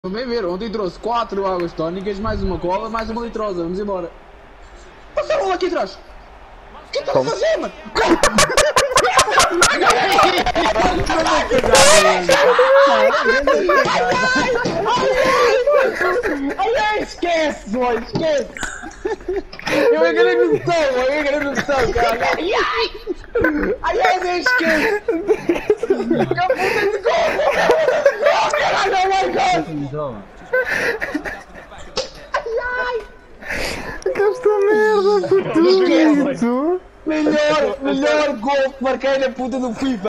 Vem ver, ontem trouxe 4 águas tónicas, mais uma cola, mais uma litrosa. Vamos embora. Passa a bola aqui atrás. O que estás a fazer, mano? Ai, esquece, boy, esquece. Eu enganei no botão, cara. Ai, nem esquece. Caputa de golo. Oh, caralho, oh my god. Ai. Esta merda, puto. Melhor gol que marquei na puta do FIFA.